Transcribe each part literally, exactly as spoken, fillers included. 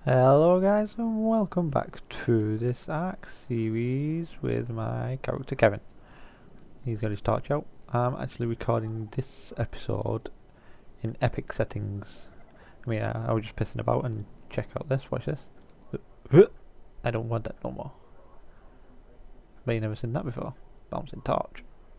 Hello guys and welcome back to this Ark series with my character Kevin. He's got his torch out. I'm actually recording this episode in epic settings. I mean I, I was just pissing about and check out this, watch this. I don't want that no more. But you never seen that before. Bouncing torch.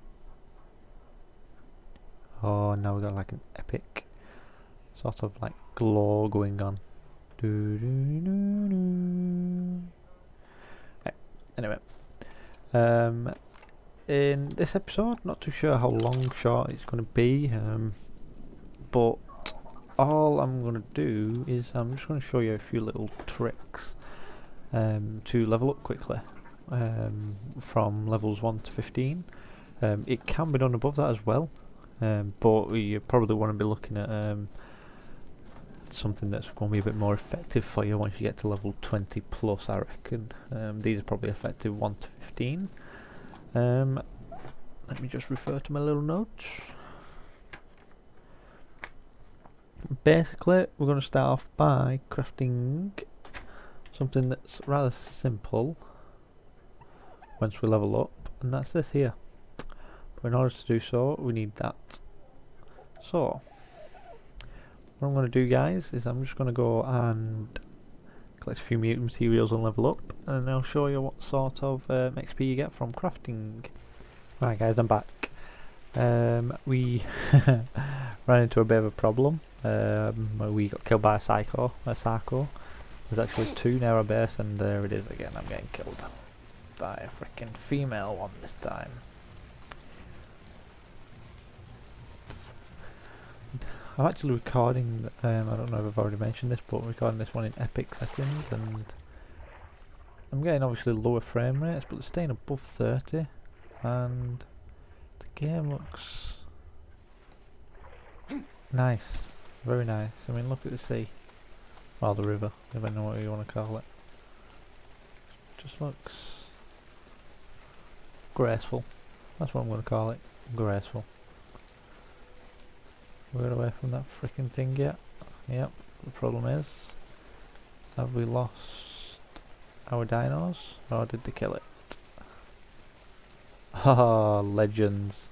Oh, now we've got like an epic sort of like glow going on. Do, do, do, do. Right. Anyway, um, in this episode, not too sure how long short it's going to be, um, but all I'm going to do is I'm just going to show you a few little tricks um, to level up quickly um, from levels one to fifteen. Um, it can be done above that as well, um, but you probably want to be looking at um, something that's going to be a bit more effective for you once you get to level twenty plus, I reckon. Um, these are probably effective one to fifteen. Um, let me just refer to my little notes. Basically, we're going to start off by crafting something that's rather simple once we level up, and that's this here. But in order to do so, we need that. So, what I'm going to do, guys, is I'm just going to go and collect a few mutant materials and level up, and I'll show you what sort of um, X P you get from crafting. Right guys, I'm back. Um, we ran into a bit of a problem. Um, we got killed by a psycho, a sarco. There's actually two near our base, and there it is again. I'm getting killed by a freaking female one this time. I'm actually recording, um, I don't know if I've already mentioned this, but I'm recording this one in epic settings, and I'm getting obviously lower frame rates, but it's staying above thirty, and the game looks nice, very nice. I mean, look at the sea, or the river, depending on what you want to call it. Just looks graceful. That's what I'm going to call it, graceful. We're away from that freaking thing yet. Yep, the problem is, have we lost our dinos, or did they kill it? Haha, legends.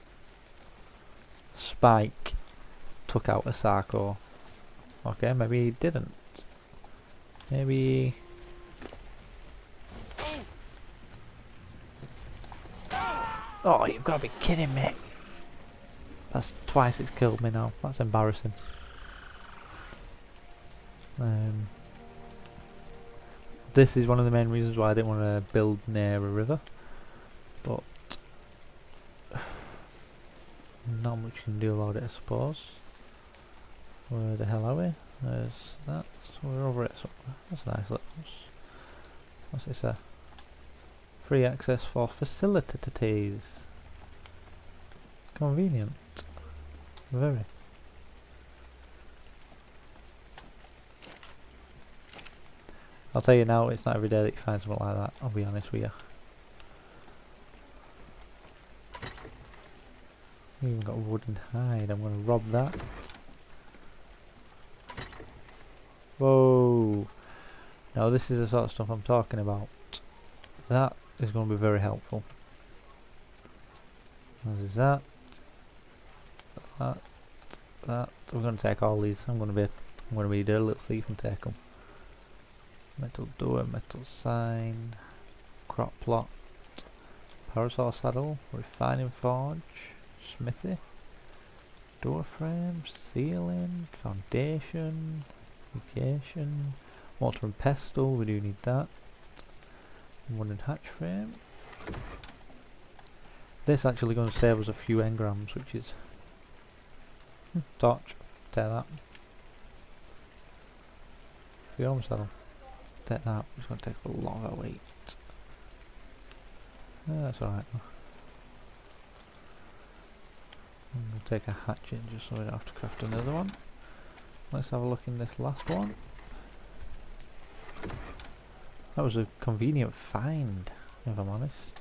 Spike took out a sarco. Okay, maybe he didn't. Maybe... Oh, you've got to be kidding me. That's twice it's killed me now. That's embarrassing. Um, this is one of the main reasons why I didn't want to build near a river. But not much you can do about it, I suppose. Where the hell are we? There's that. We're over it. So that's nice. Let's. What's it say? Free access for facilities. Convenient. Very. I'll tell you now, it's not every day that you find something like that, I'll be honest with you. We even got a wooden hide, I'm going to rob that. Whoa! Now this is the sort of stuff I'm talking about. That is going to be very helpful. This is that. That, that. We're going to take all these. I'm going to be, I'm going to be a dirty little thief and take them. Metal door, metal sign, crop plot, parasol saddle, refining forge, smithy, door frame, ceiling, foundation, aviation, mortar and pestle. We do need that. Wooden hatch frame. This actually going to save us a few engrams, which is hmm, torch. Take that. Fuel saddle. Take that. It's going to take a lot of our weight. Yeah, that's alright. I'm going to take a hatchet just so we don't have to craft another one. Let's have a look in this last one. That was a convenient find, if I'm honest.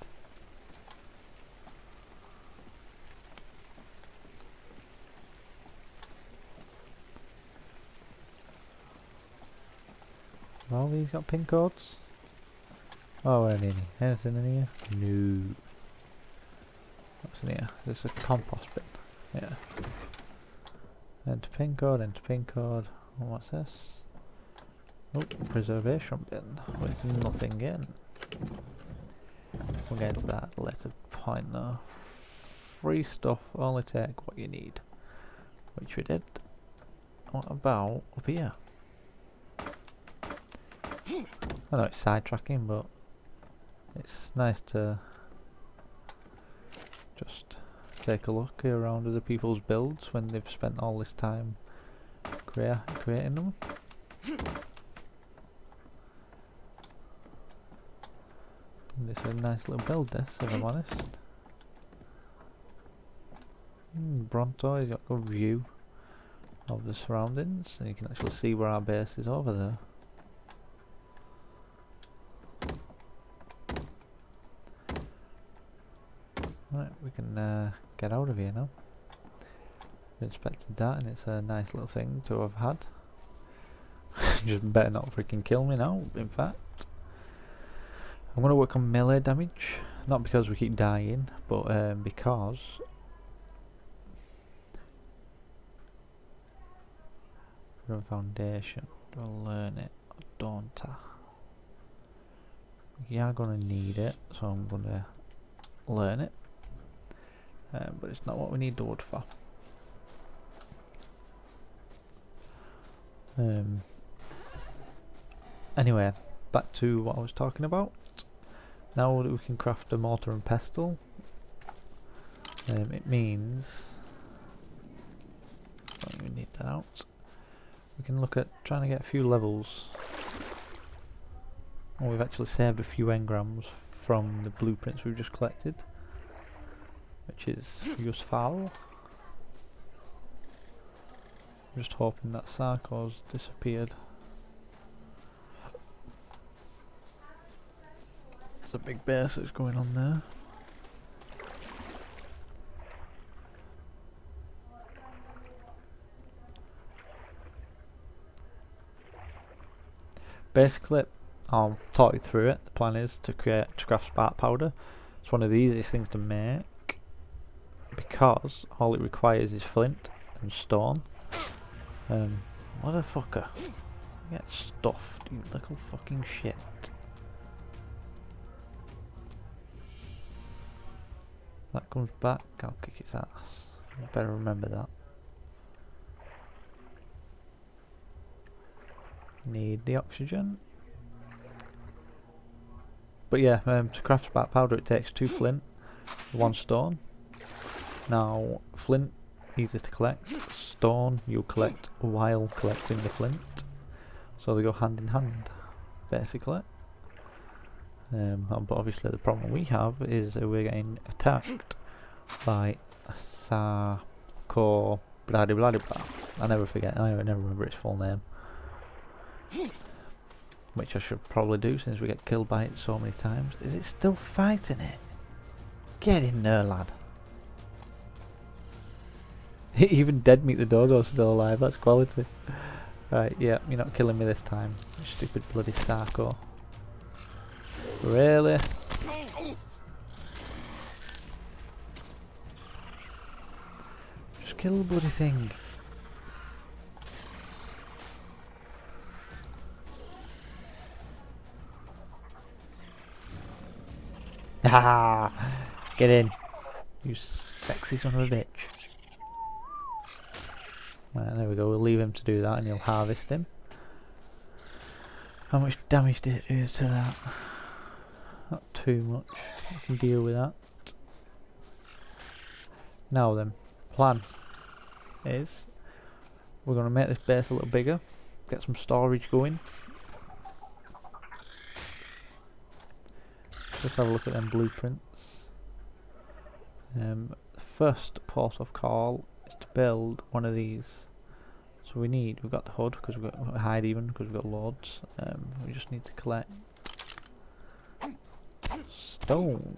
All these got pin codes? Oh, where any? Anything in here? No. What's in here? This is a compost bin. Yeah. Enter pin code, enter pin code. Oh, what's this? Oh, preservation bin with nothing in. We'll get to that later point though. Free stuff, only take what you need. Which we did. What about up here? I know it's sidetracking, but it's nice to just take a look around other people's builds when they've spent all this time crea creating them. And this is a nice little build, this, if I'm honest. Mm, Bronto, he's got a good view of the surroundings, and you can actually see where our base is over there. Right, we can uh, get out of here now. We inspected that, and it's a nice little thing to have had. Just better not freaking kill me now, in fact. I'm going to work on melee damage, not because we keep dying, but um, because for a foundation, do I learn it or don't I? We are going to need it, so I'm going to learn it, um, but it's not what we need the wood for. Um, anyway, back to what I was talking about. Now that we can craft a mortar and pestle, um, it means, don't even need that out, we can look at trying to get a few levels. Well, we've actually saved a few engrams from the blueprints we've just collected, which is useful. I'm just hoping that sarco's disappeared. A big base that's going on there. Basically, I'll talk you through it. The plan is to create to craft spark powder. It's one of the easiest things to make because all it requires is flint and stone. Um, what a fucker! Get stuffed, you little fucking shit. That comes back, I'll kick its ass. I better remember that. Need the oxygen. But yeah, um, to craft spark powder it takes two flint, one stone. Now, flint, easy to collect. Stone, you'll collect while collecting the flint. So they go hand in hand, basically. Um, but obviously the problem we have is uh, we're getting attacked by a sarco blah blah blah blah. I never forget, I never remember its full name. Which I should probably do since we get killed by it so many times. Is it still fighting it? Get in there, lad. Even dead meat the dodo's still alive, that's quality. Right, yeah, you're not killing me this time, you stupid bloody sarco. Really? Just kill the bloody thing. Ha! Get in, you sexy son of a bitch. Right, there we go, we'll leave him to do that and you'll harvest him. How much damage did it do to that? Not too much, I can deal with that. Now then, plan is we're going to make this base a little bigger, get some storage going. Let's have a look at them blueprints. Um, the first port of call is to build one of these. So we need, we've got the hood because we've got we've got hide even because we've got loads. Um, we just need to collect stone.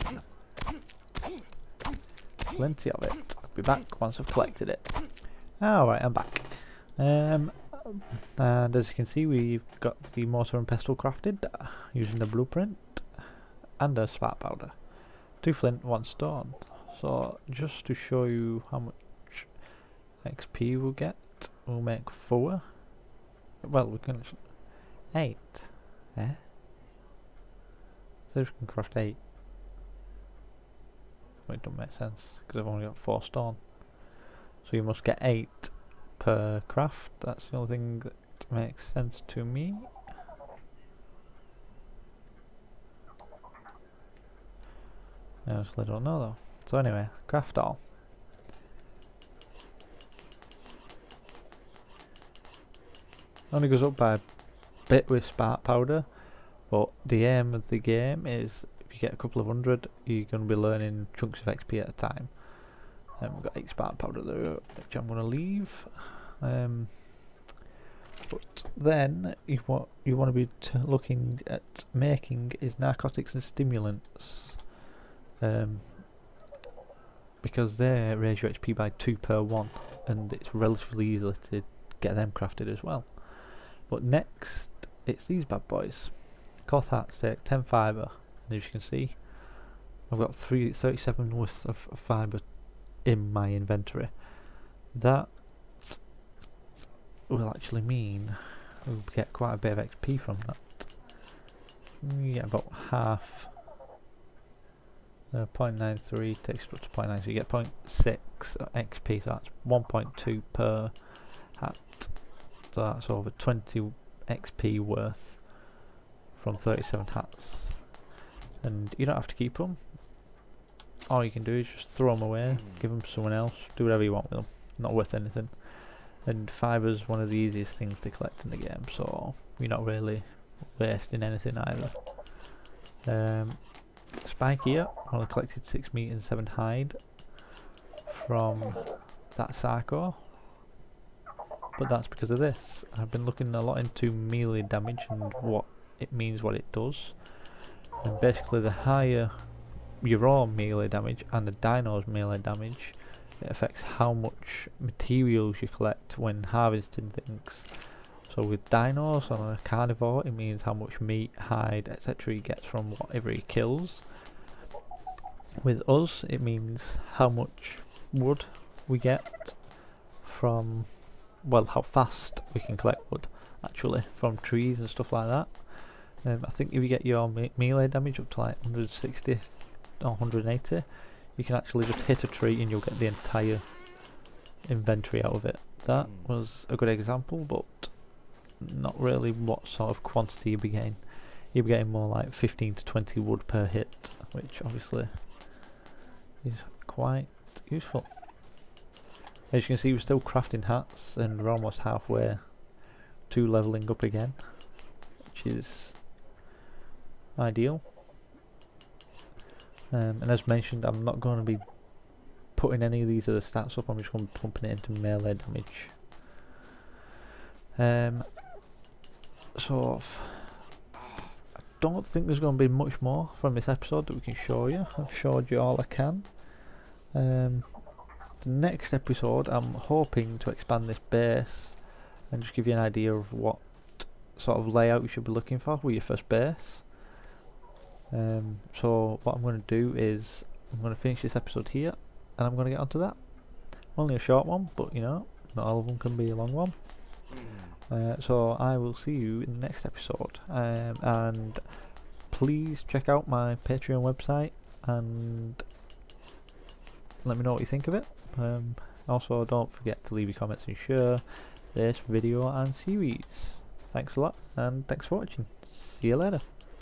Plenty of it. I'll be back once I've collected it. Alright, I'm back. Um, And as you can see, we've got the mortar and pestle crafted uh, using the blueprint and a spark powder. Two flint, one stone. So just to show you how much X P we'll get, we'll make four. Well, we can eight. Eh? So if we can craft eight. Well, it don't make sense because I've only got four stone. So you must get eight per craft. That's the only thing that makes sense to me. I honestly don't know though. So anyway, craft all. Only goes up by a bit with spark powder, but the aim of the game is if you get a couple of hundred, you're going to be learning chunks of X P at a time. Um, we've got eight spark powder there, which I'm going to leave. Um, but then you what you want to be t looking at making is narcotics and stimulants, um, because they raise your H P by two per one, and it's relatively easy to get them crafted as well. But next, it's these bad boys. Cloth hat steak, ten fibre, and as you can see, I've got three thirty-seven worth of fibre in my inventory. That will actually mean we'll get quite a bit of X P from that. You get about half. Uh, zero point nine three takes it up to zero point nine, so you get zero point six X P, so that's one point two per hat. So that's over twenty X P worth from thirty-seven hats. And you don't have to keep them. All you can do is just throw them away, give them to someone else, do whatever you want with them. Not worth anything. And fiber's one of the easiest things to collect in the game, so you're not really wasting anything either. Um, spike here, I only collected six meat and seven hide from that sarco, but that's because of this. I've been looking a lot into melee damage and what it means, what it does. And basically the higher your own melee damage and the dino's melee damage, it affects how much materials you collect when harvesting things. So with dinos on a carnivore, it means how much meat, hide, et cetera he gets from whatever he kills. With us, it means how much wood we get from, well, how fast we can collect wood, actually, from trees and stuff like that. Um, I think if you get your me melee damage up to like one hundred sixty or one hundred eighty, you can actually just hit a tree and you'll get the entire inventory out of it. That was a good example, but not really what sort of quantity you'll be getting. You'll be getting more like fifteen to twenty wood per hit, which obviously is quite useful. As you can see, we're still crafting hats and we're almost halfway to leveling up again, which is ideal. Um, and as mentioned, I'm not going to be putting any of these other stats up, I'm just going to be pumping it into melee damage. Um, so, I don't think there's going to be much more from this episode that we can show you. I've showed you all I can. Um, the next episode, I'm hoping to expand this base and just give you an idea of what sort of layout you should be looking for with your first base. Um, so what I'm going to do is I'm going to finish this episode here and I'm going to get onto that. Only a short one, but you know, not all of them can be a long one. Uh, so I will see you in the next episode, um, and please check out my Patreon website and let me know what you think of it. Um, also, don't forget to leave your comments and share this video and series. Thanks a lot, and thanks for watching. See you later.